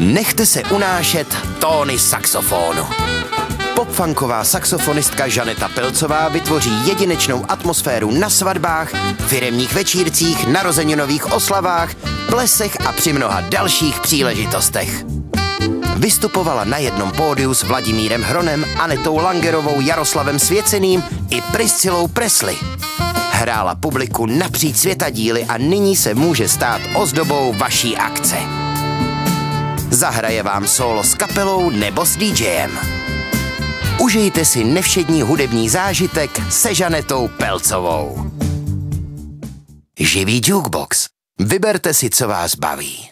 Nechte se unášet tóny saxofonu. Popfunková saxofonistka Žaneta Pelcová vytvoří jedinečnou atmosféru na svatbách, firemních večírcích, narozeninových oslavách, plesech a při mnoha dalších příležitostech. Vystupovala na jednom pódiu s Vladimírem Hronem, Anetou Langerovou, Jaroslavem Svěceným i Priscilou Presley. Hrála publiku napříč světadíly a nyní se může stát ozdobou vaší akce. Zahraje vám sólo s kapelou nebo s DJem. Užijte si nevšední hudební zážitek se Žanetou Pelcovou. Živý jukebox. Vyberte si, co vás baví.